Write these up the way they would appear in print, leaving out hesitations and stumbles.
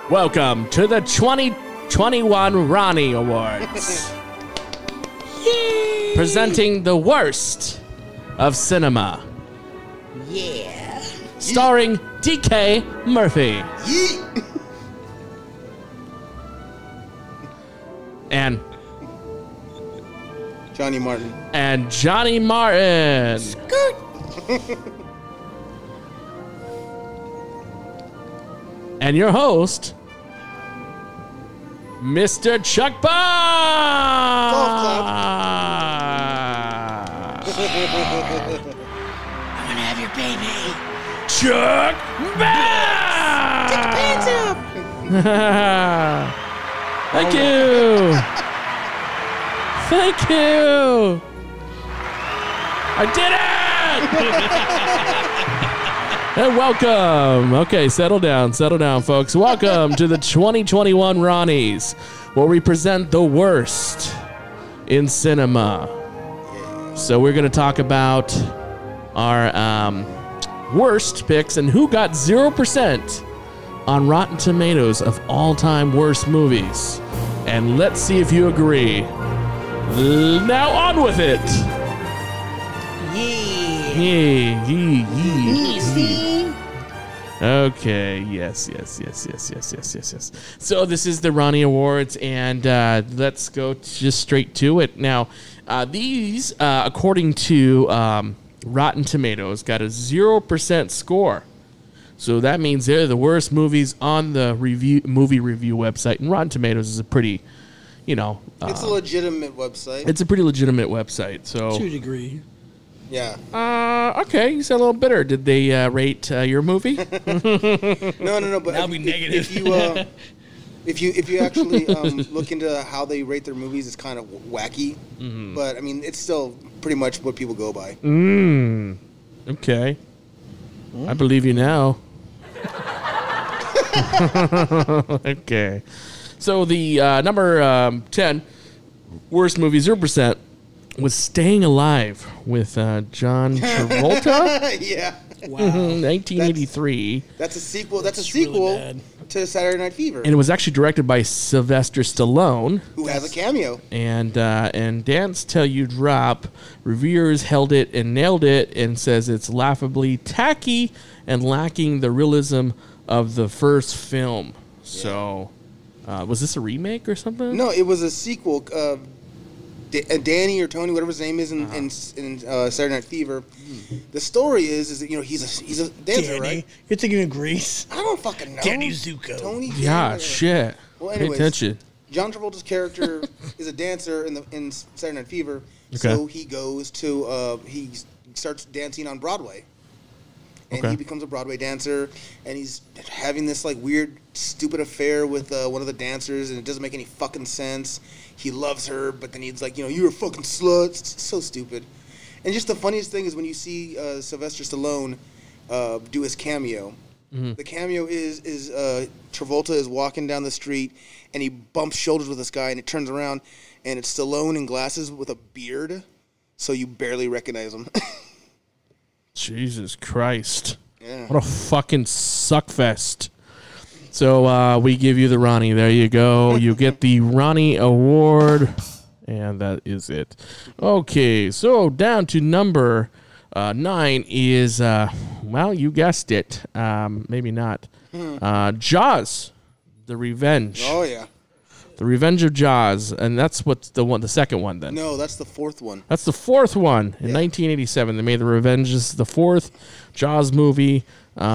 Welcome to the 2021 Ronnie Awards. Yay! Presenting the worst of cinema. Yeah. Starring DK Murphy. Yeet. And Johnny Martin. And Johnny Martin. Skirt. And your host, Mr. Chuck Bob. Golf clap. I'm gonna have your baby. Chuck Bob. Take your pants off. Thank you. Thank you. I did it. And welcome. Okay, settle down, folks. Welcome to the 2021 Ronnies, where we present the worst in cinema. So we're going to talk about our worst picks and who got 0% on Rotten Tomatoes of all-time worst movies. And let's see if you agree. Now on with it. Okay, yes. So this is the Ronnie Awards, and let's go just straight to it. Now, these, according to Rotten Tomatoes, got a 0% score. So that means they're the worst movies on the movie review website. And Rotten Tomatoes is a pretty, it's a legitimate website. It's a pretty legitimate website. So To a degree. Yeah. Okay, you sound a little bitter. Did they rate your movie? No. But That'll be negative. If you actually look into how they rate their movies, it's kind of wacky. Mm-hmm. But I mean, it's still pretty much what people go by. Okay. I believe you now. Okay. So the number 10 worst movie, 0%, was Staying Alive with John Travolta. Yeah. Wow. 1983. That's a sequel. That's a really sequel bad. to Saturday Night Fever, And it was actually directed by Sylvester Stallone. who has a cameo. And Dance Till You Drop, reviewers held it and nailed it and says it's laughably tacky and lacking the realism of the first film. So, was this a remake or something? No, it was a sequel. Danny or Tony, whatever his name is in Saturday Night Fever. The story is that he's a dancer, Danny. right? You're thinking of Grease. I don't fucking know. Danny Zuko. Tony. Yeah, Danny, shit. Well, Pay anyways, attention. John Travolta's character is a dancer in Saturday Night Fever. Okay. So he goes to he starts dancing on Broadway. And Okay. he becomes a Broadway dancer, and he's having this like weird, stupid affair with one of the dancers, and it doesn't make any fucking sense. He loves her, but then he's like, you're a fucking slut. It's so stupid. And just the funniest thing is when you see Sylvester Stallone do his cameo. Mm-hmm. The cameo is Travolta is walking down the street, and he bumps shoulders with this guy, and it turns around, and it's Stallone in glasses with a beard, so you barely recognize him. Jesus Christ. Yeah. What a fucking suckfest. So we give you the Ronnie. There you go. You get the Ronnie Award. And that is it. Okay, so down to number 9 is, well, you guessed it. Maybe not. Jaws, The Revenge. Oh, yeah. The Revenge of Jaws. And that's what's the second one then. No, that's the fourth one. That's the fourth one in 1987. They made The Revenge. This is the fourth Jaws movie.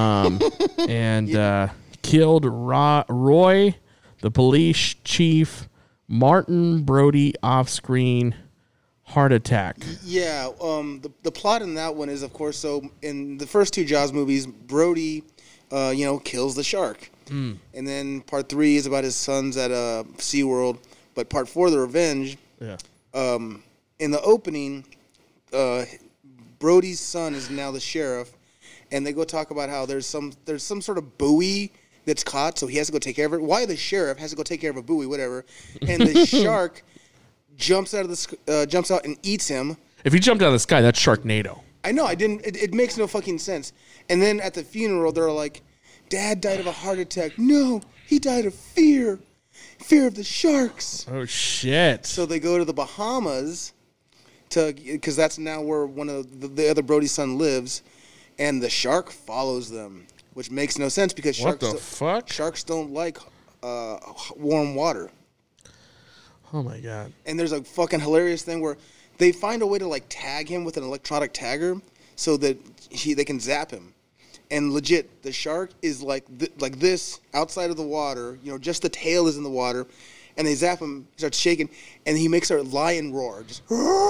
And killed Roy, the police chief, Martin Brody off-screen heart attack. Yeah, the plot in that one is, of course, so in the first two Jaws movies, Brody, kills the shark. And then part 3 is about his sons at SeaWorld. But part 4, The Revenge, in the opening, Brody's son is now the sheriff. And they go talk about how there's some sort of buoy that's caught, so he has to go take care of it. Why the sheriff has to go take care of a buoy, whatever. And the shark jumps out and eats him. If he jumped out of the sky, that's Sharknado. I know, I didn't. It makes no fucking sense. And then at the funeral, they're like, Dad died of a heart attack. No, he died of fear. Fear of the sharks. Oh, shit. So they go to the Bahamas because that's now where one of the other Brody's son lives, and the shark follows them, which makes no sense because What the fuck? Sharks don't like warm water. Oh, my God. And there's a fucking hilarious thing where they find a way to like tag him with an electronic tagger so that they can zap him. And legit, the shark is like this outside of the water. You know, just the tail is in the water. And they zap him, he starts shaking, and he makes a lion roar. Just,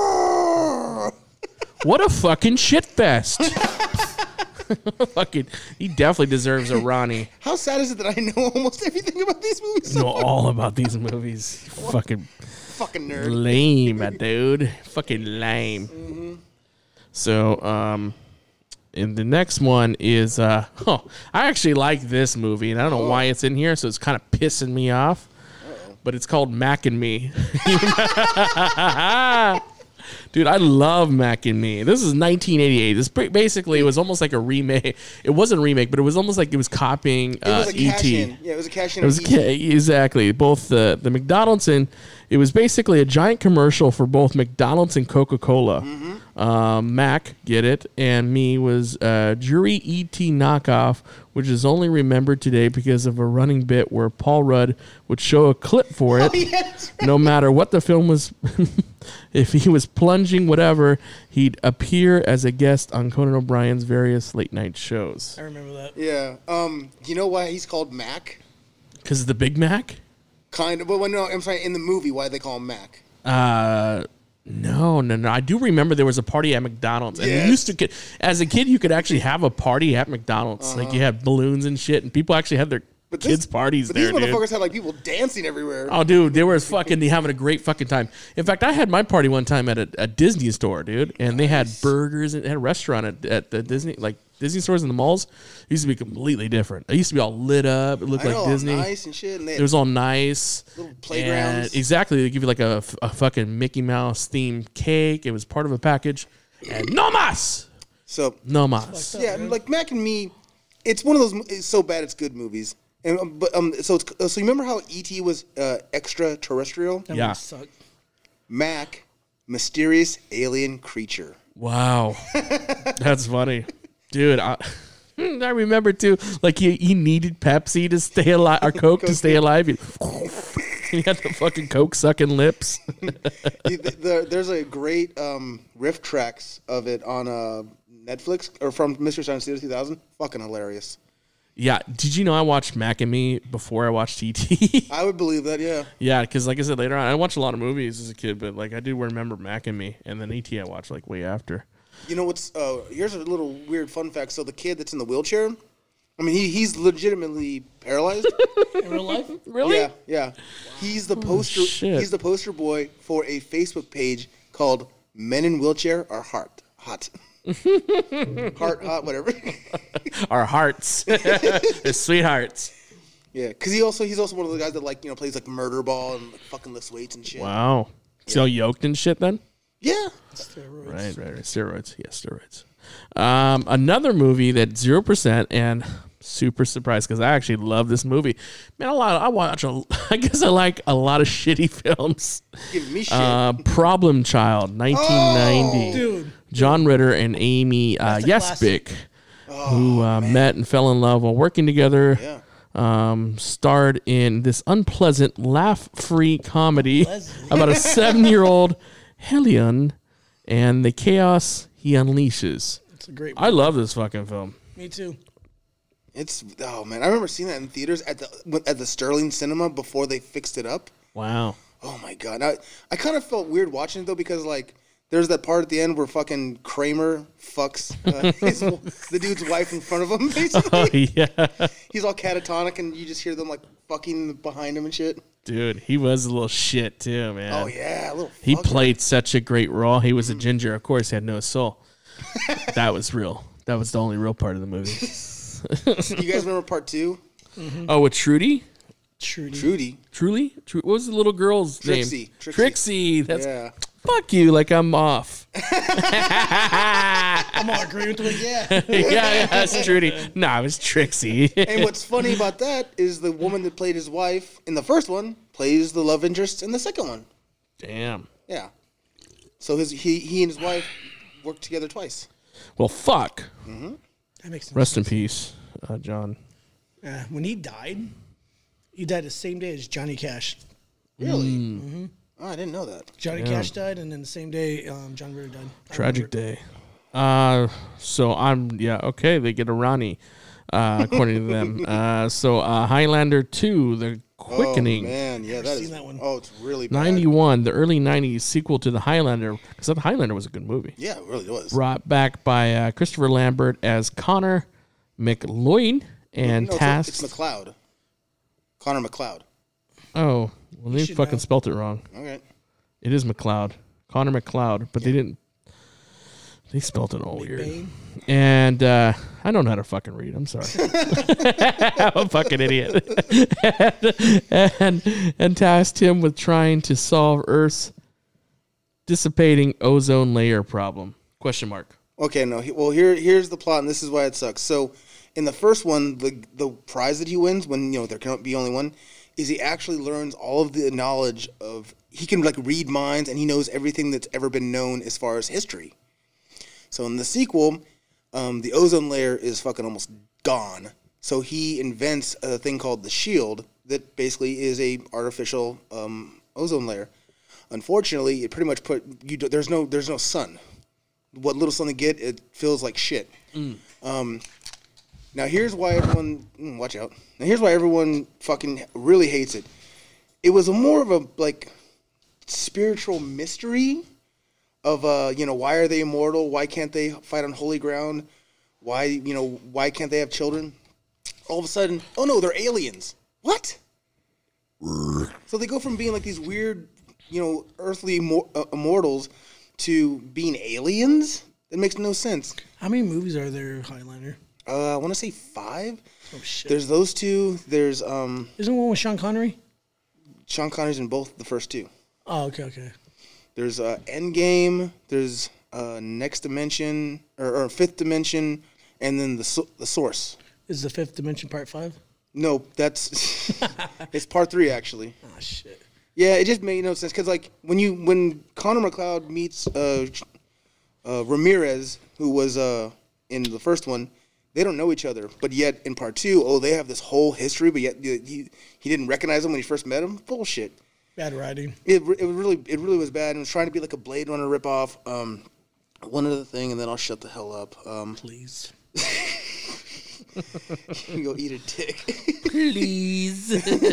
what a fucking shit fest. Fucking, he definitely deserves a Ronnie. How sad is it that I know almost everything about these movies? Know all about these movies. Fucking nerd. lame, dude. Fucking lame. Mm-hmm. So, and the next one is, I actually like this movie, and I don't know why it's in here, so it's kind of pissing me off. But it's called Mac and Me. Dude, I love Mac and Me. This is 1988. This basically was almost like a remake. It wasn't a remake, but it was almost like it was copying It was a E.T. cash-in. Yeah, it was a cash-in. It was exactly both the McDonald's and it was basically a giant commercial for both McDonald's and Coca-Cola. Mac, get it, and Me was jury E.T. knockoff, which is only remembered today because of a running bit where Paul Rudd would show a clip for it. Yes. No matter what the film was, if he was plunging, whatever, he'd appear as a guest on Conan O'Brien's various late night shows. I remember that. Yeah. You know why he's called Mac? Because of the Big Mac? Kind of. But no, I'm sorry. In the movie, why they call him Mac? No. I do remember there was a party at McDonald's, and Yes. you used to get, as a kid, you could actually have a party at McDonald's. Like you had balloons and shit, and people actually had their kids' parties but there, these dude. motherfuckers had like people dancing everywhere. Oh, dude, they were fucking having a great fucking time. In fact, I had my party one time at a Disney store, dude, and they had burgers and had a restaurant at the Disney, like Disney stores in the malls. It used to be completely different. It used to be all lit up. It looked I like know, Disney. nice and shit. And they It was all nice. little playgrounds. And exactly. They give you like a fucking Mickey Mouse themed cake. It was part of a package. And no mas! So No mas. yeah, like Mac and Me, it's one of those. It's so bad it's good movies. And so you remember how E.T. was extraterrestrial? That Yeah. one sucked. Mac, mysterious alien creature. Wow. That's funny. Dude, I remember too, like he needed Pepsi to stay alive, or Coke to stay alive. He had the fucking Coke sucking lips. There's a great riff tracks of it on Netflix or from Mystery Science Theater 2000. Fucking hilarious. Yeah. Did you know I watched Mac and Me before I watched E.T.? I would believe that, yeah. Yeah, because like I said later on, I watched a lot of movies as a kid, but like I do remember Mac and Me, and then E.T. I watched like way after. You know what's? Here's a little weird fun fact. So the kid that's in the wheelchair, I mean, he's legitimately paralyzed. In real life? Really? Yeah, yeah. He's the poster. shit. He's the poster boy for a Facebook page called "Men in Wheelchair Are Hot." Heart, hot, whatever. Our hearts, the sweethearts. Yeah, because he's also one of the guys that like plays like murder ball and like, fucking lifts weights and shit. Wow. Is he all yoked and shit then? Yeah. Steroids. Right. Steroids. Yeah, steroids. Another movie that 0%, and super surprised because I actually love this movie. Man, I guess I like a lot of shitty films. Give me shit. Problem Child, 1990. Dude. John Ritter and Amy That's a Yesbick, who met and fell in love while working together. Yeah. Starred in this unpleasant, laugh-free comedy Unpleasant. about a 7-year-old Helion and the chaos he unleashes. It's a great I love this fucking film. Me too. It's man, I remember seeing that in theaters at the Sterling Cinema before they fixed it up. Wow. Oh my god! I kind of felt weird watching it though because like there's that part at the end where fucking Kramer fucks the dude's wife in front of him. Basically, Oh, yeah. he's all catatonic and you just hear them like fucking behind him and shit. Dude, he was a little shit too, man. Oh yeah, a little. He fucker. played such a great role. He was a ginger. Of course, he had no soul. That was real. That was the only real part of the movie. You guys remember part 2? Oh, with Trudy? Trudy. Trudy. Truly? What was the little girl's Trixie. name? Trixie. That's Yeah. Fuck you, like I'm off. I'm all agreeing with it. Yeah. yeah, that's Trudy. Nah, it was Trixie. And what's funny about that is the woman that played his wife in the first one plays the love interest in the second one. Damn. Yeah. So he and his wife worked together twice. Well, fuck. Mm-hmm. That makes sense. Rest in peace, John. When he died the same day as Johnny Cash. Really? Mm-hmm. Oh, I didn't know that. Johnny Cash died, and then the same day John Ritter died. Tragic day. So okay, they get a Ronnie, according to them. So Highlander 2, The Quickening. Oh, man, yeah, that one. Oh, it's really bad. 91, the early 90s sequel to The Highlander, because The Highlander was a good movie. Yeah, it really was. Brought back by Christopher Lambert as Connor McLoin and tasked. It's McLeod. Connor McLeod. Oh, well, they fucking spelt it wrong. Okay. It is McLeod. Connor McLeod, but they didn't. They spelt it all weird. Bane. And I don't know how to fucking read. I'm sorry. I'm a fucking idiot. and tasked him with trying to solve Earth's dissipating ozone layer problem. Question mark. Okay, no. Here's the plot, and this is why it sucks. So, in the first one, the prize that he wins, when there cannot be only one, is he actually learns all of the knowledge of. He can read minds, and he knows everything that's ever been known as far as history. So in the sequel, the ozone layer is fucking almost gone. So he invents a thing called the shield that basically is a artificial ozone layer. Unfortunately, it pretty much there's no sun. What little sun they get, it feels like shit. Now here's why everyone watch out. Now here's why everyone fucking really hates it. It was more of a spiritual mystery of why are they immortal? Why can't they fight on holy ground? Why can't they have children? All of a sudden, oh no, they're aliens. What? So they go from being like these weird, earthly immortals to being aliens? It makes no sense. How many movies are there, Highlander? I want to say 5. Oh shit. There's those 2. There's Isn't one with Sean Connery? Sean Connery's in both the first 2. Oh, okay. There's Endgame. There's Next Dimension or Fifth Dimension, and then the Source. Is the Fifth Dimension Part 5? No, that's it's Part 3 actually. Oh shit. Yeah, it just made no sense because when Connor McLeod meets Ramirez, who was in the first one, they don't know each other, but yet in Part 2, they have this whole history, but yet he didn't recognize him when he first met him. Bullshit. Bad writing. It really was bad. It was trying to be like a Blade Runner ripoff. One other thing, and then I'll shut the hell up. Please. You go eat a dick. Please.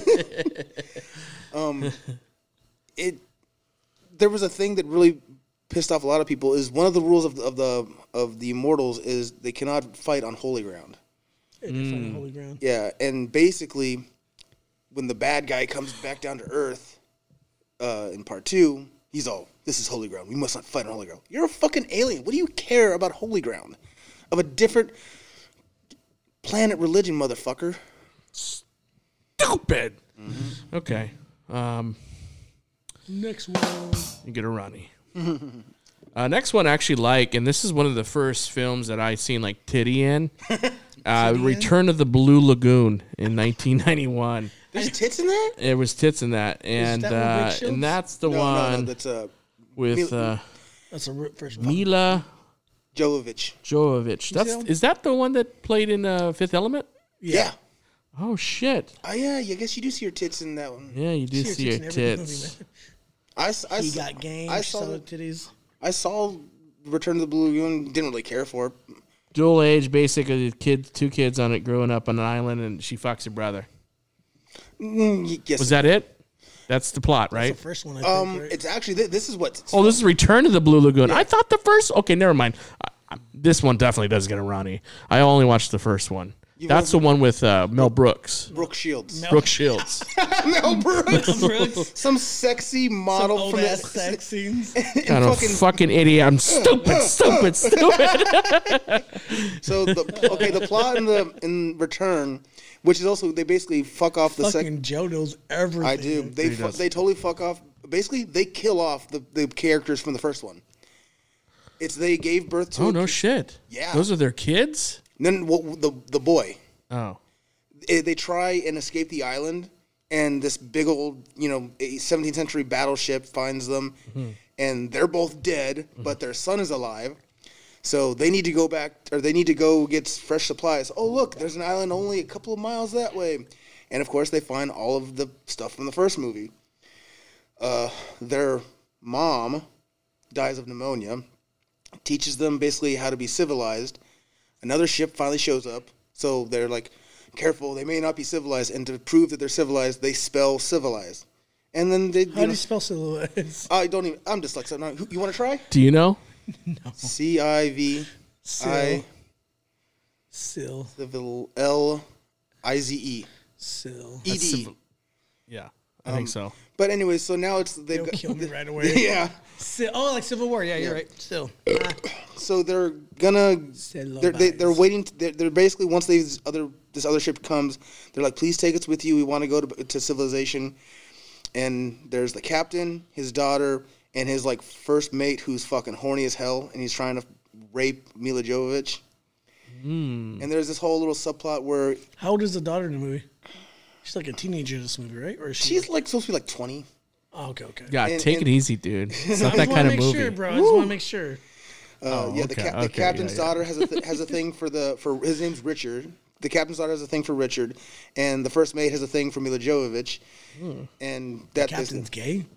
There was a thing that really pissed off a lot of people. Is one of the rules of the immortals is they cannot fight on holy ground. Fight on holy ground. Yeah, and basically, when the bad guy comes back down to Earth. In Part 2, he's all, this is holy ground. We must not fight on holy ground. You're a fucking alien. What do you care about holy ground? Of a different planet religion, motherfucker. Stupid. Mm-hmm. Okay. Next one. You get a Ronnie. Next one I actually like, and this is one of the first films that I seen titty in. Return of the Blue Lagoon in 1991. There's tits in that? It was tits in that, and that's the one. No, that's with that's a first Mila Jovovich. Is that the one that played in Fifth Element? Yeah. Oh shit. Oh yeah, I guess you do see your tits in that one. Yeah, you do see your tits. He got game. I saw the titties. I saw Return of the Blue Lagoon. Didn't really care for it. Dual age, basically, two kids on it growing up on an island, and she fucks her brother. Yes. Was that it? That's the plot, right? That's the first one, I think, right? It's actually, this is what... this is Return to the Blue Lagoon. Yeah. I thought the first... Okay, never mind. This one definitely does get a Ronnie. I only watched the first one. That's the one with Mel Brooks. Brooke Shields. Brooke Shields. Mel Brooks. Some sexy model some from the sex scenes. Kind of fucking idiot. I'm stupid. So the plot in Return, which is also they basically fuck off the fucking Joe knows everything. I do. They totally fuck off basically they kill off the characters from the first one. It's they gave birth to. Oh no shit! Yeah, those are their kids. And then the boy. Oh, they try and escape the island, and this big old 17th century battleship finds them, and they're both dead, but their son is alive. So they need to go back, or they need to go get fresh supplies. Oh look, there's an island only a couple of miles that way, and of course they find all of the stuff from the first movie. Their mom dies of pneumonia. Teaches them basically how to be civilized. Another ship finally shows up, so they're like, careful, they may not be civilized, and to prove that they're civilized, they spell civilized. And then they... How do you spell civilized? I'm dyslexic. You want to try? do you know? No. C-I-V-I... Sil. L-I-Z-E. Sil. E-D. Yeah, I think so. But anyway, so now it's... They'll kill me right away. Yeah. Like Civil War. Yeah, you're right. Still. So they're gonna... They're waiting... They're basically, once this other ship comes, they're like, please take us with you. We want to go to civilization. And there's the captain, his daughter, and his like first mate who's fucking horny as hell, and he's trying to rape Mila Jovovich. And there's this whole little subplot where... How old is the daughter in the movie? She's like a teenager in this movie, right? Or is she she's like supposed to be like 20. Oh, okay. Yeah, take it easy, dude. It's not I that just kind want of to make movie. sure, bro. I just want to make sure. The captain's daughter has a thing for his name's Richard. The captain's daughter has a thing for Richard, and the first mate has a thing for Mila Jovovich. And that Captain's gay?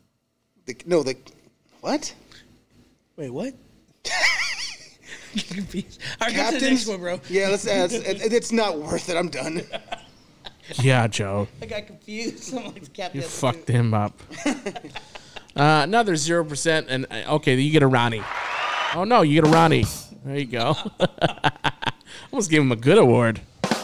What? Wait, what? Confused. All right, get to the next one, bro. Yeah, it's not worth it. I'm done. Yeah, Joe. I got confused. I'm like, Captain. You fucked him up. Another 0%, and okay, you get a Ronnie. Oh no, you get a Ronnie. There you go. Almost gave him a good award.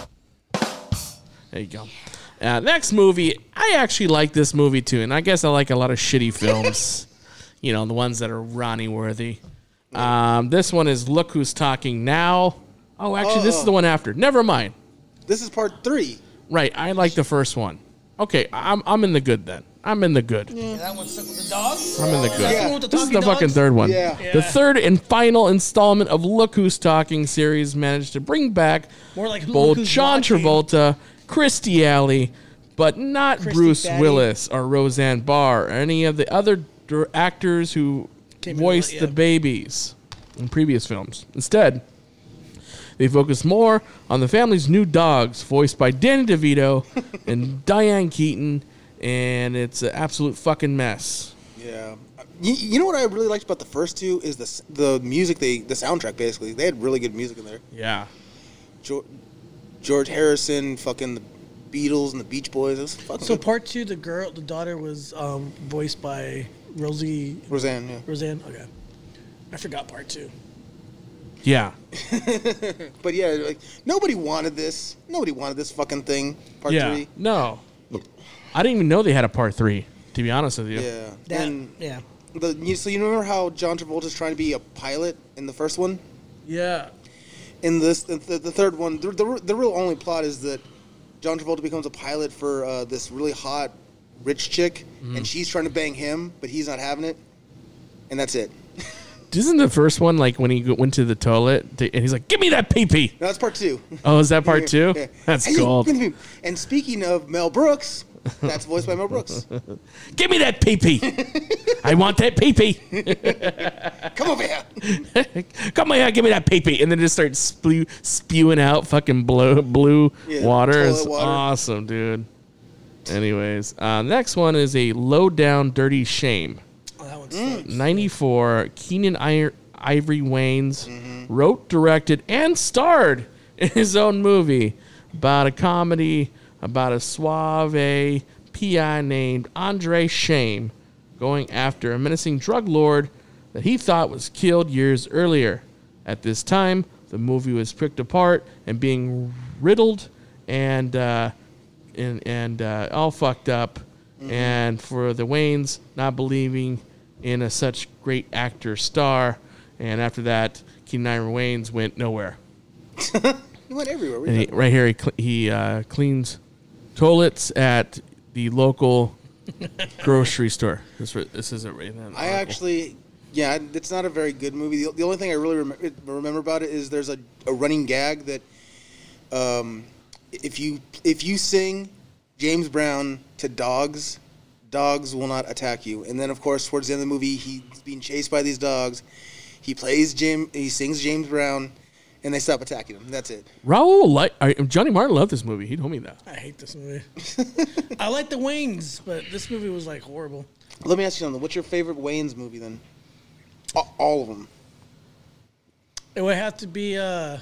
There you go. Next movie, I actually like this movie too, and I guess I like a lot of shitty films. The ones that are Ronnie worthy. This one is Look Who's Talking Now. Oh, actually, this is the one after. Never mind. This is part 3. Right, I like the first one. Okay, I'm in the good then. I'm in the good. Yeah, that one's stuck with the dogs? I'm in the good. Yeah. This is the fucking third one. Yeah. The third and final installment of Look Who's Talking series managed to bring back More like both Who's John Watching. Travolta, Christy Alley, but not Christy Bruce Fatty. Willis or Roseanne Barr or any of the other actors who voiced the babies in previous films. Instead, they focused more on the family's new dogs, voiced by Danny DeVito and Diane Keaton, and it's an absolute fucking mess. Yeah. You know what I really liked about the first two is the music, the soundtrack, basically. They had really good music in there. Yeah. George Harrison, fucking the Beatles and the Beach Boys. It was fucking So good. part 2, the daughter was voiced by Roseanne, yeah. Roseanne? Okay. I forgot part 2. Yeah. But yeah, like nobody wanted this. Nobody wanted this fucking thing. Part Yeah. 3. No. I didn't even know they had a part 3, to be honest with you. Yeah. So you remember how John Travolta's trying to be a pilot in the first one? Yeah. In the third one, the real only plot is that John Travolta becomes a pilot for this really hot rich chick, and she's trying to bang him, but he's not having it, and that's it. Isn't the first one like when he went to the toilet and he's like, "Give me that pee-pee"? No, that's part 2. Oh, is that part 2? Yeah. That's Hey, gold. And speaking of Mel Brooks, that's voiced by Mel Brooks. Give me that pee-pee. I want that pee-pee. Come over here. Come here, give me that pee-pee. And then just starts spewing out fucking blue water. toilet It's water. awesome, dude. Anyways, next one is a Low Down Dirty Shame. Oh, that one sucks. 94, Keenan Ivory Wayans wrote, directed, and starred in his own movie about a comedy about a suave PI named Andre Shame going after a menacing drug lord that he thought was killed years earlier. At this time, the movie was picked apart and being riddled and all fucked up, and for the Waynes not believing in such great actor star, and after that, Keenan Ivory Wayans went nowhere. He went everywhere. What are And you talking right here, he cleans toilets at the local Grocery store. This isn't right now. I actually, yeah, it's not a very good movie. The only thing I really remember about it is there's a running gag that if you sing James Brown to dogs, dogs will not attack you. And then, of course, towards the end of the movie, he's being chased by these dogs. He sings James Brown, and they stop attacking him. That's it. Johnny Martin loved this movie. He told me that. I hate this movie. I like the Waynes, but this movie was like horrible. Let me ask you something. What's your favorite Wayne's movie then? All of them. It would have to be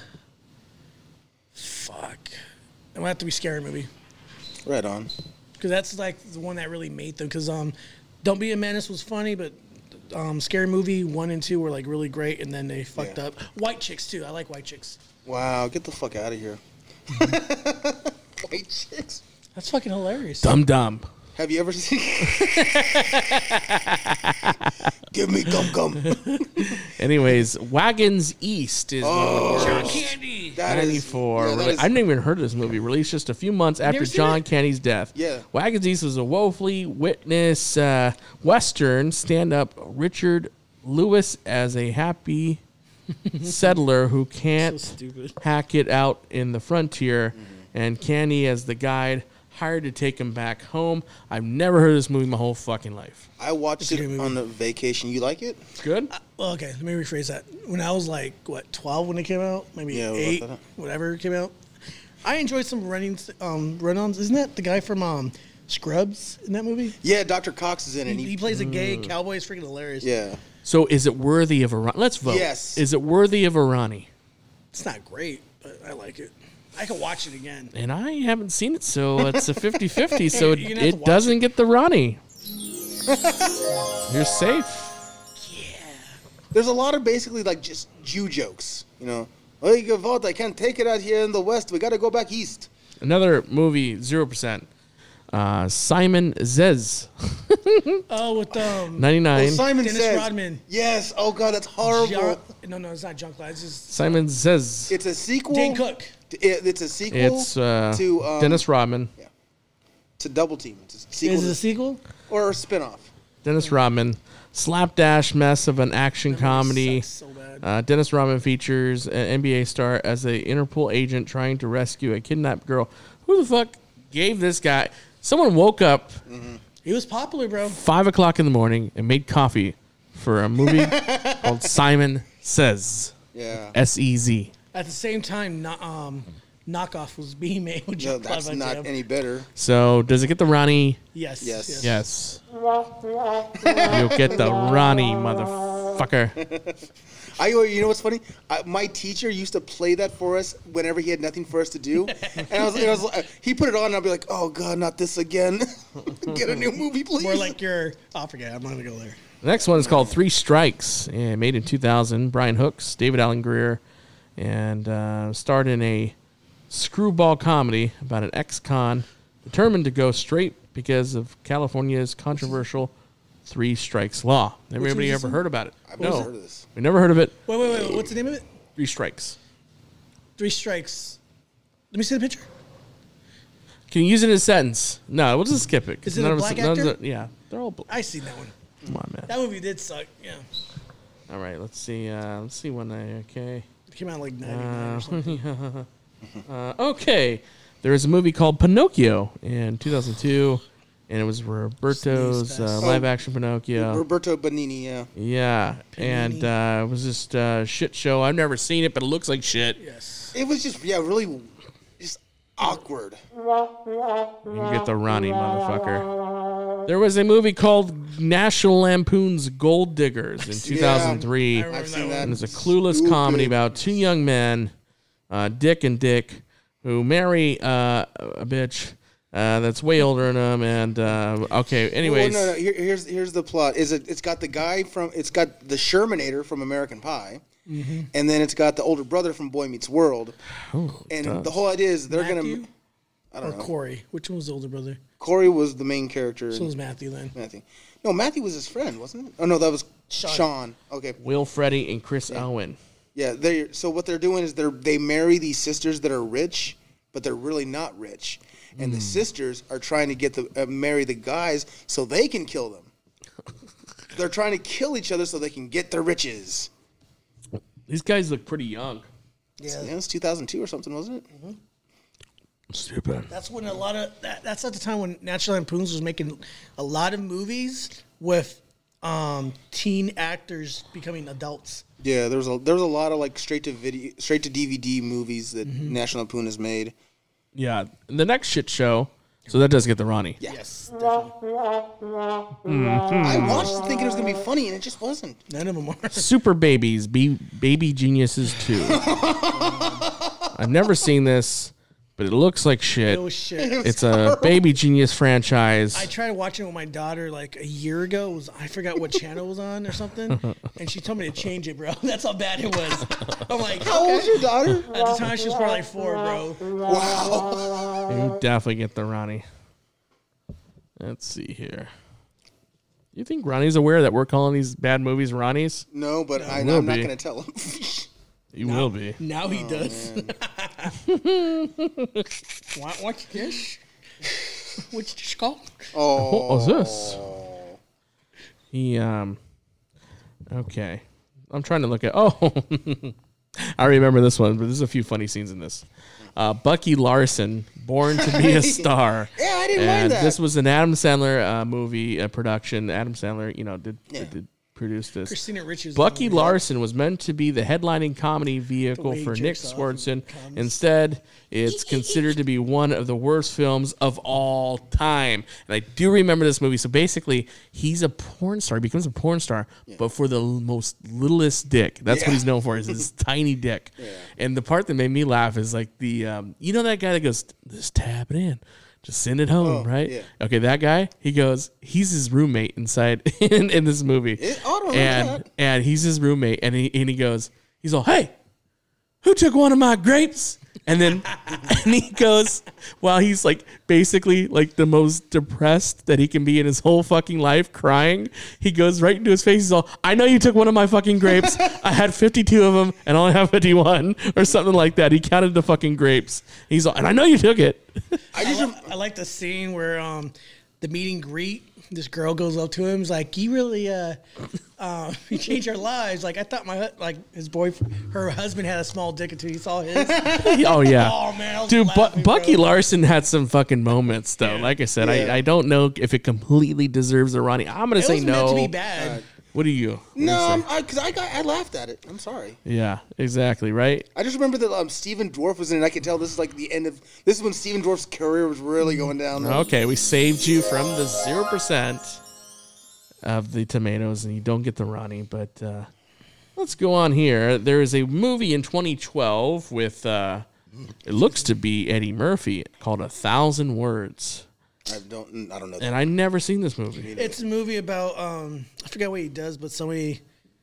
fuck. It would have to be Scary Movie. Right on. Because that's like the one that really made them. Because Don't Be a Menace was funny, but Scary Movie 1 and 2 were like really great, and then they fucked up. White Chicks too. I like White Chicks. Wow, get the fuck out of here. White Chicks. That's fucking hilarious. Dumb. Have you ever seen? Give me gum. Anyways, Wagons East is John Candy. 94. Yeah, I hadn't even heard of this movie. Released just a few months after John Candy's death. Yeah. Wagons East was a woefully witness Western stand-up Richard Lewis as a happy settler who can't hack it out in the frontier, and Candy as the guide hired to take him back home. I've never heard of this movie my whole fucking life. I watched it on a vacation. You like it? Good? Well, okay, let me rephrase that. When I was like, 12 when it came out? Maybe 8, whatever it came out. I enjoyed some run-ons. Isn't that the guy from Scrubs in that movie? Yeah, Dr. Cox is in it. He plays a gay cowboy. It's freaking hilarious. Yeah. So is it worthy of a Ronnie? Let's vote. Yes. Is it worthy of a Ronnie? It's not great, but I like it. I could watch it again. And I haven't seen it, so it's a 50-50, so it watch doesn't get the Ronnie. You're safe. Yeah. There's a lot of basically like just Jew jokes, you know. Oh, you can vote. I can't take it out here in the West. We got to go back east. Another movie, 0%. Simon Says. Oh, with 99. Simon Dennis Says. Rodman. Yes. Oh God, that's horrible. No, it's not John Clyde. It's just Simon Says. It's a sequel. Dane Cook. It's a sequel. It's to Dennis Rodman. Yeah. To Double Team. It's a sequel. Is it a sequel? Or a spinoff. Dennis Rodman. Slapdash mess of an action comedy. So bad. Dennis Rodman features an NBA star as an Interpol agent trying to rescue a kidnapped girl. Who the fuck gave this guy? Someone woke up He was popular, bro. 5 o'clock in the morning and made coffee for a movie called Simon Says. Yeah. S-E-Z. At the same time, Knockoff was being made with No, Jean-Claude that's Van not Damme. any better. So does it get the Ronnie? Yes. Yes. Yes. You'll get the Ronnie, motherfucker. You know what's funny? My teacher used to play that for us whenever he had nothing for us to do, and I was like, he put it on, and I'd be like, "Oh God, not this again! Get a new movie, please." More like forget. I'm not gonna go there. The next one is called Three Strikes, made in 2000. Brian Hooks, David Allen Greer, and starred in a screwball comedy about an ex-con determined to go straight because of California's controversial Three Strikes law. Everybody ever heard about it? I've never heard of this. We never heard of it. Wait. What's the name of it? Three Strikes. 3 Strikes. Let me see the picture. Can you use it in a sentence? No, we'll just skip it. 'Cause Is it a black actor? Yeah, they're all black. I seen that one. Come on, man. That movie did suck. Yeah. All right, let's see. Let's see when okay. It came out like 99 or something. Okay. There was a movie called Pinocchio in 2002, and it was Roberto's live-action Pinocchio. Roberto Benigni, yeah. Yeah, and it was just a shit show. I've never seen it, but it looks like shit. Yes. It was just really just awkward. You get the Ronnie, motherfucker. There was a movie called National Lampoon's Gold Diggers in 2003. I remember I've seen that that. And it's a clueless comedy about two young men, Dick and Dick, who marry a bitch that's way older than them. And okay, anyways, Well, no. Here's the plot. It's got the guy from it's got the Shermanator from American Pie, and then it's got the older brother from Boy Meets World. And the whole idea is they're Matthew? gonna. I don't know. Corey. Which one was the older brother? Corey was the main character. So was Matthew then. Matthew. No, Matthew was his friend, wasn't it? Oh no, that was Sean. Okay. Will Freddie and Chris Owen. Yeah. So what they're doing is they marry these sisters that are rich, but they're really not rich. and the sisters are trying to get marry the guys so they can kill them. They're trying to kill each other so they can get their riches. These guys look pretty young. Yeah, it was 2002 or something, wasn't it? Mm-hmm. Stupid. That's when a lot of that's at the time when National Lampoon's was making a lot of movies with teen actors becoming adults. Yeah, there was a lot of like straight to DVD movies that National Lampoon has made. Yeah, the next shit show. So that does get the Ronnie. Yeah. Yes, definitely. I watched it thinking it was gonna be funny, and it just wasn't. None of them are. Super Babies, Baby Geniuses 2. I've never seen this, but it looks like shit. No shit. It's a Baby Genius franchise. I tried watching it with my daughter like a year ago. I forgot what channel it was on or something, and she told me to change it, bro. That's how bad it was. I'm like, how old's your daughter? At the time, she was probably like 4, bro. Wow. You definitely get the Ronnie. Let's see here. You think Ronnie's aware that we're calling these bad movies Ronnies? No, but I'm not going to tell him. You will be. Now he does. What's this? What's this called? Oh. What was this? He, okay. I'm trying to look at, I remember this one, but there's a few funny scenes in this. Bucky Larson, Born to be a Star. Yeah, I didn't mind that. This was an Adam Sandler movie production. Adam Sandler, did produce this. Christina Ricci's Bucky Larson was meant to be the headlining comedy vehicle for Nick Swardson. Instead, it's considered to be one of the worst films of all time. And I do remember this movie. So basically, he's a porn star. He becomes a porn star, but for the most littlest dick. That's what he's known for, is his tiny dick. Yeah. And the part that made me laugh is like the, you know that guy that goes, just tap it in. Just send it home, right? Yeah. Okay, that guy, he's his roommate inside in this movie. And he's his roommate, and he goes, he's all, hey, who took one of my grapes? And then and he goes, while he's like basically like the most depressed that he can be in his whole fucking life, crying, he goes right into his face. He's all, I know you took one of my fucking grapes. I had 52 of them and I only have 51 or something like that. He counted the fucking grapes. He's all, and I know you took it. I like the scene where the meet and greet, this girl goes up to him, is like, you really you changed our lives. Like, I thought her husband had a small dick until he saw his. Oh yeah. Oh man, dude, Bucky Larson had some fucking moments though. Yeah. Like I said, I don't know if it completely deserves a Ronnie. I'm gonna say no. It was meant to be bad. What are you? No, because I laughed at it. I'm sorry. Yeah, exactly, right? I just remember that Stephen Dwarf was in it. I could tell this is like the end of... This is when Stephen Dwarf's career was really going down. Okay, we saved you from the 0% of the tomatoes, and you don't get the Ronnie. But let's go on here. There is a movie in 2012 with, it looks to be Eddie Murphy, called 1,000 Words. I don't know that. And I never seen this movie. It's a movie about I forget what he does, but somebody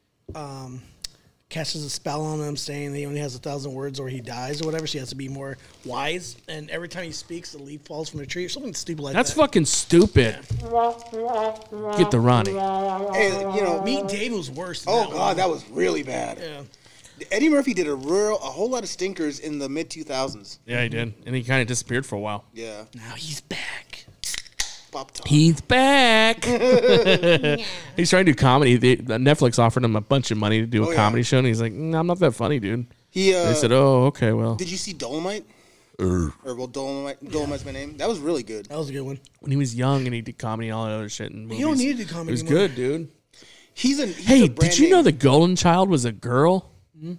casts a spell on him, saying that he only has 1,000 words or he dies or whatever. So he has to be more wise. And every time he speaks, the leaf falls from the tree or something stupid like that. That's fucking stupid. Yeah. Get the Ronnie. Hey, Meet Dave was worse. Oh god, that was really bad. Yeah. Eddie Murphy did a whole lot of stinkers in the mid 2000s. Yeah, he did, and he kind of disappeared for a while. Yeah. Now he's back. He's back. He's trying to do comedy. Netflix offered him a bunch of money to do a comedy show, and he's like, I'm not that funny, dude. They said, oh, okay, well. Did you see Dolomite? Dolomite's my name. That was really good. That was a good one. When he was young and he did comedy and all that other shit in movies. He don't need to do comedy It was good, dude. Hey, did you know the Golden Child was a girl? Mm-hmm.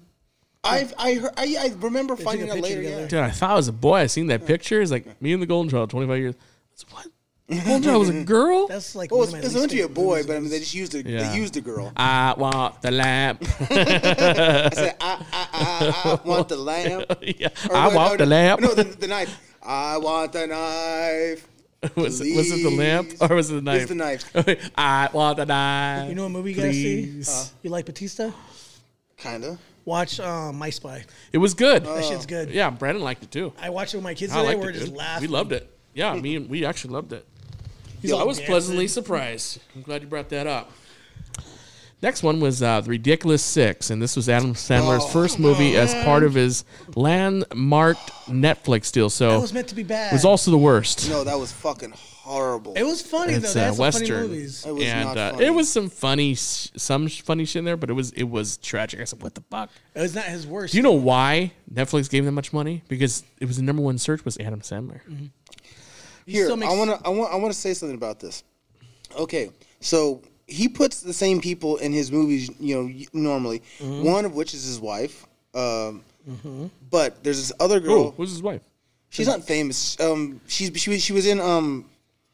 I remember finding out later. Yeah. Dude, I thought it was a boy. I seen that picture. It's like me and the Golden Child, 25 years. What? The Golden Child was a girl? That's like. Well, it's meant to be a boy, but I mean, they just used They used a girl. I want the lamp. I said, I want the lamp. Yeah. I want the lamp. No, the knife. I want the knife. Was it the lamp or was it the knife? It's the knife. I want the knife. You know what movie you gotta see? You like Batista? Kinda. Watch My Spy. It was good. That shit's good. Yeah, Brandon liked it too. I watched it with my kids today. We're just laughing. We loved it. Yeah, we actually loved it. I was pleasantly surprised. I'm glad you brought that up. Next one was The Ridiculous Six, and this was Adam Sandler's first movie as part of his landmark Netflix deal. So That was meant to be bad. it was also the worst. No, that was fucking horrible. It was funny It's though. They had some Western. funny movies. It was And not funny. it was some funny shit in there, but it was tragic. I said, "What the fuck?" It was not his worst. Do you know why Netflix gave them much money? Because it was the number one search was Adam Sandler. Here, still makes- I want to say something about this. Okay, so he puts the same people in his movies, normally. One of which is his wife. But there's this other girl. Oh, who's his wife? She's not famous. She was in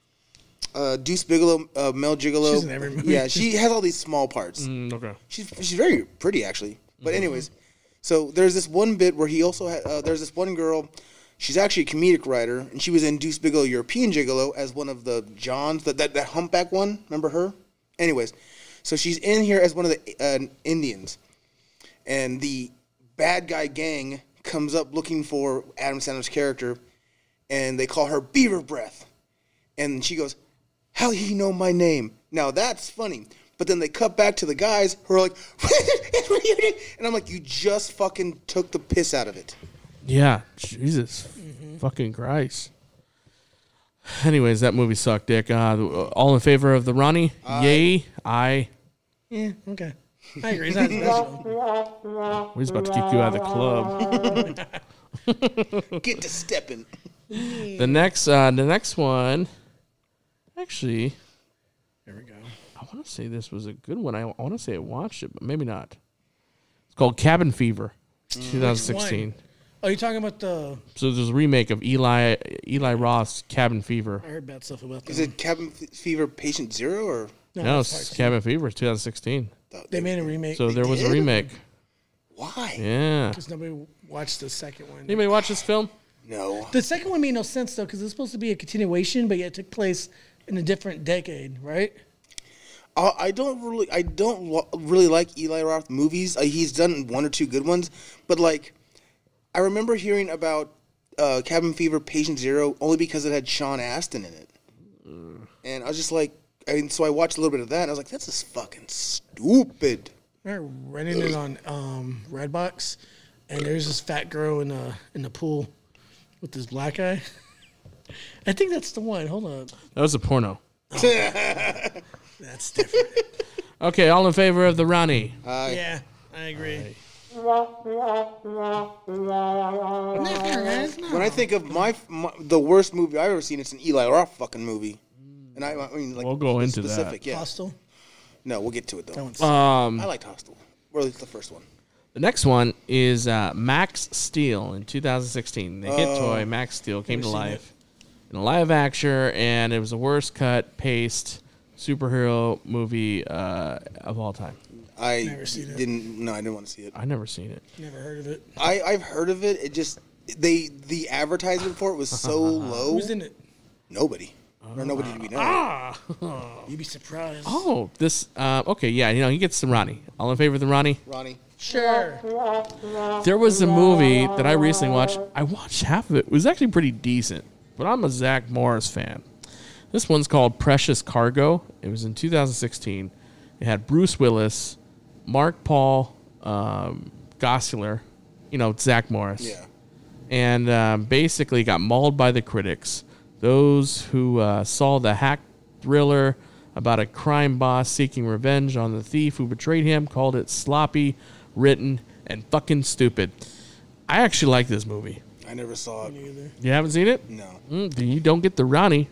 Deuce Bigelow, Mel Gigolo. She's in every movie. Yeah, she has all these small parts. Okay. She's very pretty actually. But anyways, so there's this one bit where he also had there's this one girl. She's actually a comedic writer, and she was in Deuce Bigelow, European Gigolo as one of the Johns, that humpback one. Remember her? Anyways, so she's in here as one of the Indians, and the bad guy gang comes up looking for Adam Sandler's character, and they call her Beaver Breath, and she goes, "How do you know my name?" Now that's funny, but then they cut back to the guys who are like, and I'm like, you just fucking took the piss out of it. Yeah, Jesus, fucking Christ. Anyways, that movie sucked, Dick. All in favor of the Ronnie? Yay, aye. Yeah, okay. I agree. It's not his best one. We're just about to kick you out of the club. Get to stepping. The next one, actually, There we go. I want to say this was a good one. I want to say I watched it, but maybe not. It's called Cabin Fever, 2016. Oh, you're talking about the? So there's a remake of Eli Roth's Cabin Fever. I heard bad stuff about that. Is it Cabin Fever Patient Zero or? No, it's it's part Cabin Fever, 2016. They made a remake So there was a did? remake. Why? Yeah. because nobody watched the second one. Anybody watch this film? No. The second one made no sense though because it's supposed to be a continuation, but yet it took place in a different decade, right? I don't really like Eli Roth movies. He's done one or two good ones, but like, I remember hearing about Cabin Fever Patient Zero only because it had Sean Astin in it, and I was just like, so I watched a little bit of that, and I was like, that's just fucking stupid. I remember renting it on Redbox, and there's this fat girl in the pool with this black guy. I think that's the one. Hold on, That was a porno. that's different. Okay, all in favor of the Ronnie? Yeah, I agree. When I think of the worst movie I've ever seen, it's an Eli Roth fucking movie, and I mean like We'll go into that. specific, yeah. Hostel. No, we'll get to it though. That one's I liked Hostel, or at least the first one. The next one is Max Steel in 2016. The hit toy Max Steel came to seen life in a live action, and it was the worst cut, paced superhero movie of all time. I Never seen it. didn't. No, I didn't want to see it. I never seen it. never heard of it. I've heard of it. It just the advertisement for it was so low. Who's in it? Nobody. Or nobody to be known. You'd be surprised. Oh, this. Okay, yeah, he gets the Ronnie. All in favor of the Ronnie? Ronnie. Sure. There was a movie that I recently watched. I watched half of it. It was actually pretty decent, but I'm a Zach Morris fan. This one's called Precious Cargo. It was in 2016. It had Bruce Willis, Mark Paul Gosselaar, Zach Morris. Yeah. And basically got mauled by the critics. Those who saw the hack thriller about a crime boss seeking revenge on the thief who betrayed him called it sloppy, written, and fucking stupid. I actually like this movie. I never saw it. Either. You haven't seen it? No. Then you don't get the Ronnie.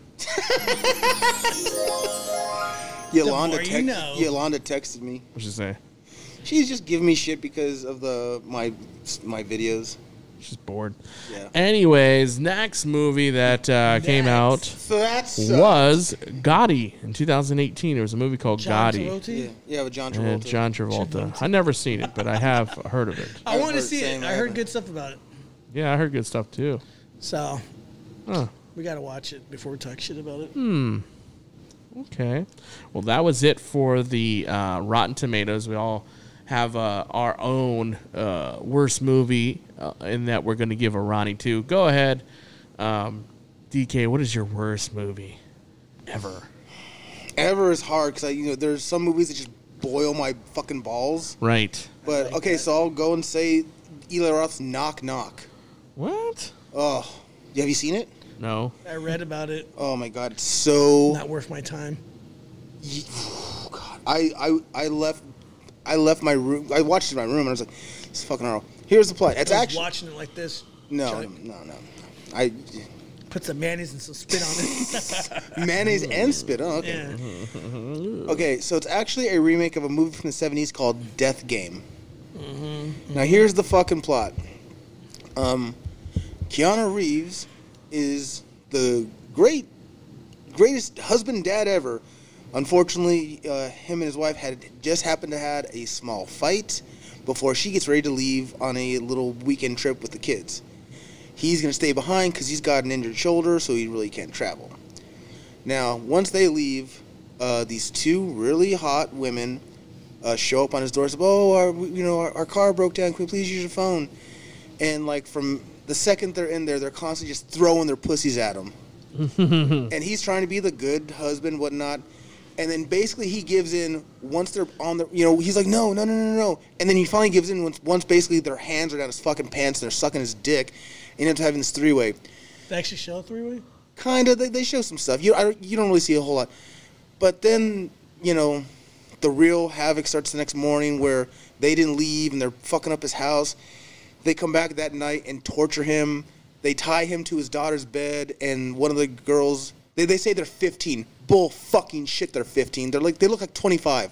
Yolanda, more you know. Yolanda texted me. What'd you say? She's just giving me shit because of my videos. She's bored. Yeah. Anyways, next movie that came out So that's was Gotti in 2018. There was a movie called John Gotti. Travolta? yeah, with John And Travolta. John Travolta. I never seen it, but I have heard of it. I want to heard see same, it. I I heard haven't. good stuff about it. Yeah, I heard good stuff too. So Huh. we got to watch it before we talk shit about it. Okay. Well, that was it for the Rotten Tomatoes. We all have our own worst movie in that we're going to give a Ronnie to. Go ahead. DK, what is your worst movie ever? Ever is hard because there's some movies that just boil my fucking balls. Right. But okay, so I'll go and say Eli Roth's Knock Knock. What? Oh, have you seen it? No. I read about it. Oh my god, it's so Not worth my time. Oh god, I left my room. I watched it in my room and I was like, "It's fucking horrible." Here's the plot. It's I was actually watching it like this. no. I Put some mayonnaise and some spit on it. mayonnaise and spit. Oh, okay. Yeah. Okay, so it's actually a remake of a movie from the 70s called Death Game. Now here's the fucking plot. Keanu Reeves is the greatest husband and dad ever. Unfortunately, him and his wife had just happened to had a small fight before she gets ready to leave on a little weekend trip with the kids. He's going to stay behind because he's got an injured shoulder, so he really can't travel. Now, once they leave, these two really hot women show up on his doorstep. Oh, our car broke down. Can we please use your phone? And like from the second they're in there, they're constantly just throwing their pussies at him. And he's trying to be the good husband, whatnot. And then basically he gives in once they're on the, he's like, no. And then he finally gives in once basically their hands are down his fucking pants and they're sucking his dick. And he ends up having this three-way. They actually show a three-way? Kind of. They show some stuff. You don't really see a whole lot. But then, the real havoc starts the next morning where they didn't leave and they're fucking up his house. They come back that night and torture him. They tie him to his daughter's bed, and one of the girls, they say they're 15. Bull fucking shit, they're 15. They look like 25.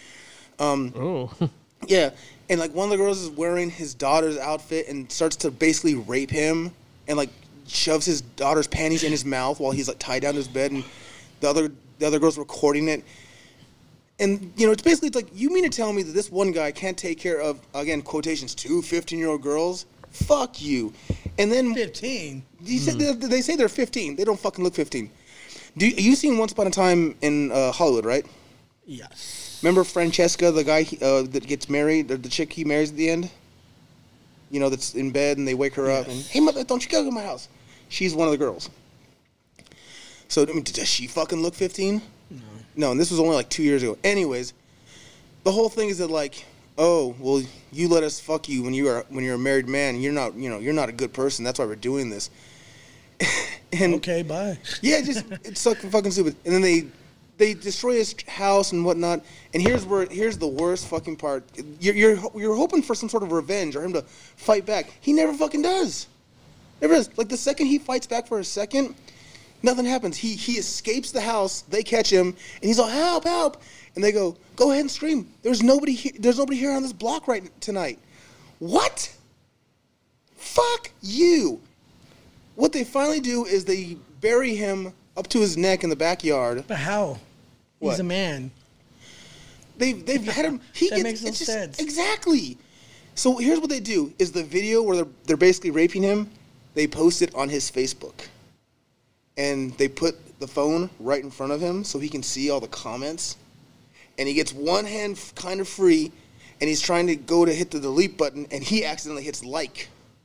Yeah, and like one of the girls is wearing his daughter's outfit and starts to basically rape him and like shoves his daughter's panties in his mouth while he's like tied down to his bed, and the other girl's recording it. And, it's like, you mean to tell me that this one guy can't take care of, again, quotations, two 15-year-old girls? Fuck you. And then 15? They say they're 15. They don't fucking look 15. You seen Once Upon a Time in Hollywood, right? Yes. Remember Francesca, the guy that gets married, or the chick he marries at the end? That's in bed and they wake her up and, hey, mother, don't you go to my house. She's one of the girls. So, does she fucking look 15? No, and this was only like 2 years ago. Anyways, the whole thing is that like, oh, well, you let us fuck you when you're a married man. And you're not a good person. That's why we're doing this. And okay, bye. Yeah, it's fucking stupid. And then they destroy his house and whatnot. And here's the worst fucking part. You're hoping for some sort of revenge or him to fight back. He never fucking does. Never does. Like the second he fights back for a second, nothing happens. He escapes the house. They catch him, and he's like, "Help, help!" And they go ahead and scream. There's nobody here on this block right tonight. What? Fuck you. What they finally do is they bury him up to his neck in the backyard. But how? What? He's a man. They've had him. That makes no sense. Exactly. So here's what they do: is the video where they're basically raping him. They post it on his Facebook. And they put the phone right in front of him so he can see all the comments. And he gets one hand kind of free, and he's trying to go to hit the delete button, and he accidentally hits like.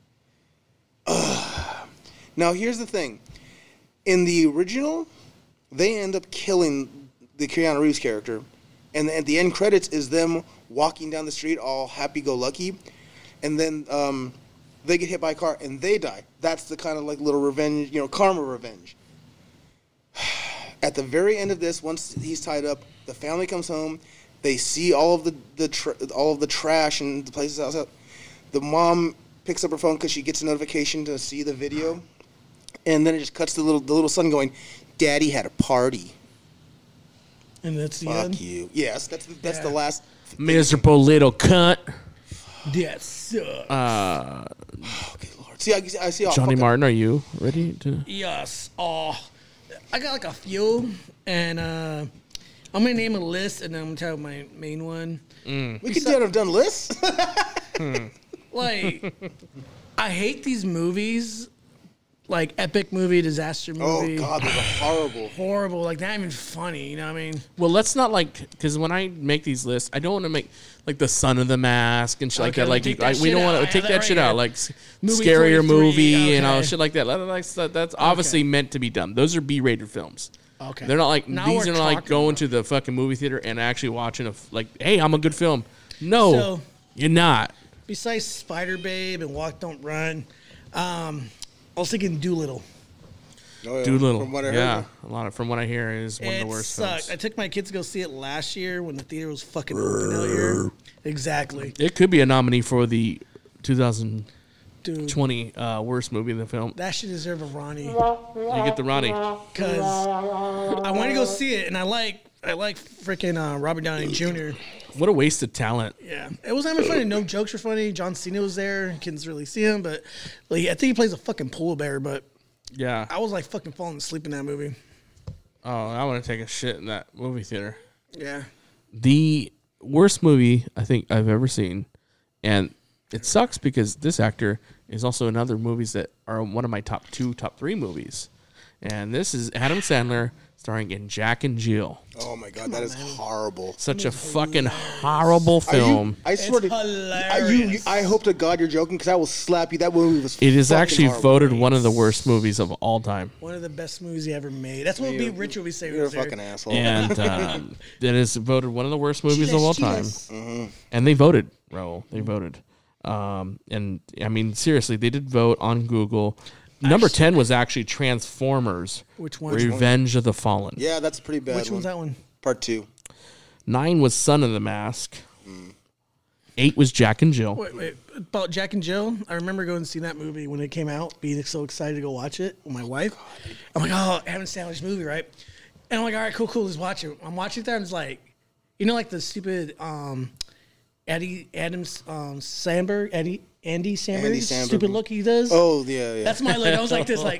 Now, here's the thing. In the original, they end up killing the Keanu Reeves character. And at the end credits is them walking down the street all happy-go-lucky. And then they get hit by a car, and they die. That's the kind of like little revenge, karma revenge. At the very end of this, once he's tied up, the family comes home. They see all of the trash and the places outside. The mom picks up her phone because she gets a notification to see the video, and then it just cuts to the little son going, "Daddy had a party." And that's the Fuck end. you. Yes, that's the last. Miserable little cunt. That sucks. Oh, good Lord. See, I see. Johnny Martin, are you ready to? Yes. Oh, I got like a few, and I'm gonna name a list, and then I'm gonna tell you my main one. We could have done lists. Like, I hate these movies, like epic movie, disaster movie. Oh God, those are horrible. Like not even funny. You know what I mean? Well, let's not because when I make these lists, I don't want to make like the Son of the Mask and shit like that. Like we don't want to take that shit out. Like scarier movie and all shit like that. That's obviously meant to be done. Those are B-rated films. Okay. They're not like Now these we're are not like talking going about to the fucking movie theater and actually watching like, hey, I'm a good film. No, So- you're not. Besides Spider Babe and Walk Don't Run, I was thinking Doolittle. Oh, yeah. Doolittle. From what I Yeah, heard. a lot of from what I hear is one of It the worst sucked. films. I took my kids to go see it last year when the theater was fucking open out here. Exactly. It could be a nominee for the 2020 Dude, worst movie in the film. that should deserve a Ronnie. You get the Ronnie. Because I want to go see it, and I like freaking Robert Downey Jr. What a waste of talent. Yeah, it was not even funny. No jokes were funny. John Cena was there. Couldn't really see him, but like, I think he plays a fucking polar bear. But Yeah. I was like fucking falling asleep in that movie. Oh, I want to take a shit in that movie theater. Yeah. The worst movie I think I've ever seen, and it sucks because this actor is also in other movies that are one of my top 3 movies, and this is Adam Sandler starring in Jack and Jill. Oh my god, that is horrible. Such a fucking horrible film. I swear to hilarious. I hope to God you're joking because I will slap you. That movie was. It is fucking actually horrible. voted one of the worst movies of all time, One of the best movies he ever made. That's what would be Rich would be saying. You're a was there. fucking asshole. and it is voted one of the worst movies of all time. Cheetahs. And they voted, Raul. They voted. And I mean, seriously, they did vote on Google. Number 10 was actually Transformers. Which one? Revenge of the Fallen. Yeah, that's a pretty bad. Which one's that one? Part 2. 9 was Son of the Mask. 8 was Jack and Jill. Wait. About Jack and Jill, I remember going to see that movie when it came out, being so excited to go watch it with my wife. I'm like, oh, Adam Sandler's movie, right? And I'm like, all right, cool, let's watch it. I'm watching it there, and it's like, you know, like the stupid Andy Samberg, stupid look he does. Oh yeah. That's my look. I was like this, like,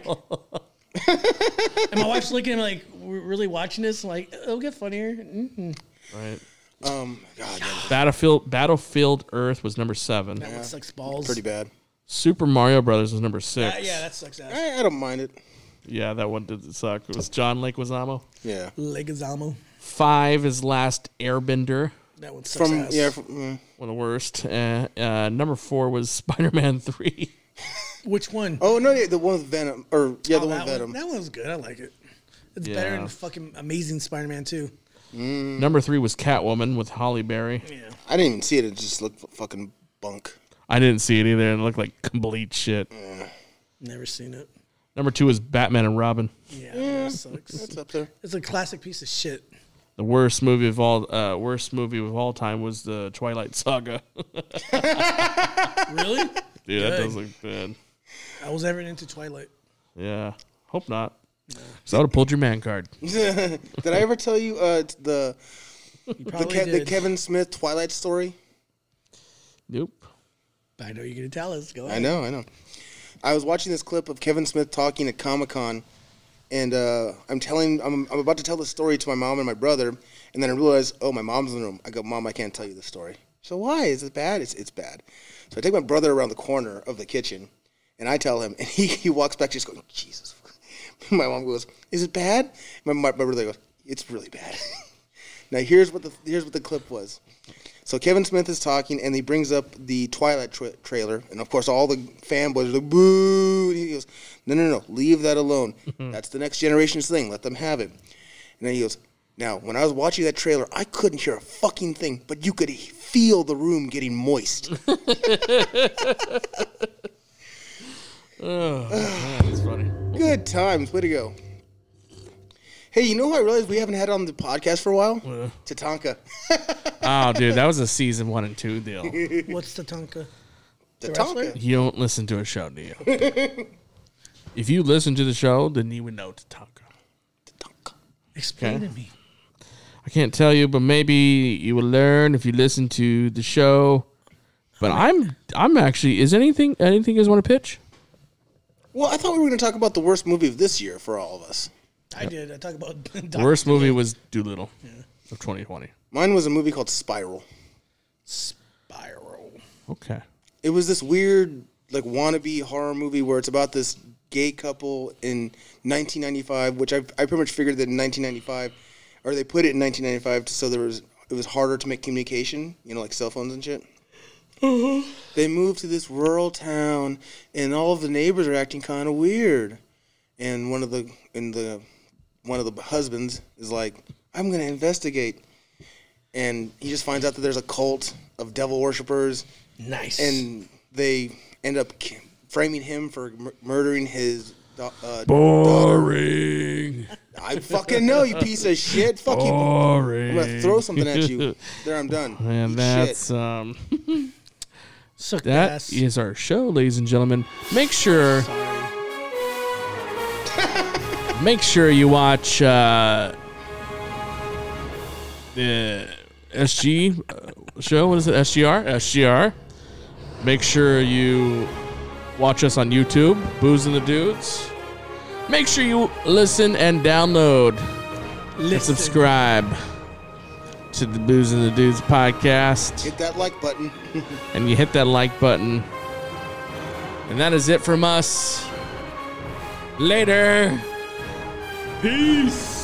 and my wife's looking at me like, we're really watching this. I'm like, it'll get funnier. Mm-hmm. Right. God, Battlefield Earth was number 7. That one sucks balls. pretty bad. Super Mario Brothers was number 6. Yeah, that sucks ass. I don't mind it. Yeah, that one did suck. It was John Leguizamo. Yeah. Leguizamo. 5 is Last Airbender. That one sucks ass. One of the worst. Number 4 was Spider-Man 3. Which one? Oh no, yeah, the one with Venom, or the one with Venom. That one was good. I like it. It's better than fucking Amazing Spider-Man 2. Number 3 was Catwoman with Halle Berry. Yeah. I didn't even see it. It just looked fucking bunk. I didn't see it either, and it looked like complete shit. Never seen it. Number 2 was Batman and Robin. Yeah, that sucks. It's up there. It's a classic piece of shit. The worst movie of all time was the Twilight Saga. Really? Dude, that Good. does look bad. I was ever into Twilight. Yeah, hope not. So I would have pulled your man card. Did I ever tell you the Probably the did. Kevin Smith Twilight story? Nope. I know you're going to tell us. Go ahead. I know. I was watching this clip of Kevin Smith talking at Comic-Con, and I'm about to tell the story to my mom and my brother, and then I realized, oh, my mom's in the room. I go, Mom, I can't tell you the story. So why? Is it bad? It's bad. So I take my brother around the corner of the kitchen, and I tell him, and he walks back just going, Jesus. My mom goes, is it bad? My brother goes, it's really bad. Now here's what the clip was. So Kevin Smith is talking, and he brings up the Twilight trailer, and of course all the fanboys are like, boo! And he goes, no, leave that alone. That's the next generation's thing. Let them have it. And then he goes, now, when I was watching that trailer, I couldn't hear a fucking thing, but you could feel the room getting moist. Oh, man, that's funny. Good times. Way to go. Hey, you know who I realized we haven't had on the podcast for a while? Tatanka. Oh, dude, that was a season 1 and 2 deal. What's the Tonka? Tatanka. You don't listen to a show, do you? If you listen to the show, then you would know Tatanka. Tatanka. Explain Okay. to me. I can't tell you, but maybe you will learn if you listen to the show. But I'm actually. Is anything you guys want to pitch? Well, I thought we were going to talk about the worst movie of this year for all of us. I did. I talked about The worst movie was Doolittle of 2020. Mine was a movie called Spiral. Spiral. Okay. It was this weird, like, wannabe horror movie where it's about this gay couple in 1995, which I pretty much figured that in 1995, or they put it in 1995 so it was harder to make communication, like cell phones and shit. Mm-hmm. They moved to this rural town, and all of the neighbors are acting kind of weird. And one of the one of the husbands is like, I'm going to investigate. And he just finds out that there's a cult of devil worshippers. Nice. And they end up framing him for murdering his daughter. Boring. I fucking know, you piece of shit. Fuck you. Boring. I'm going to throw something at you. There, I'm done. And Eat that's shit. Suck that ass. is our show, ladies and gentlemen. Make sure you watch the SG show. What is it? SGR. Make sure you watch us on YouTube, Booze and the Dudes. Make sure you listen and download and subscribe to the Booze and the Dudes podcast. Hit that like button. And you hit that like button. And that is it from us. Later. Peace.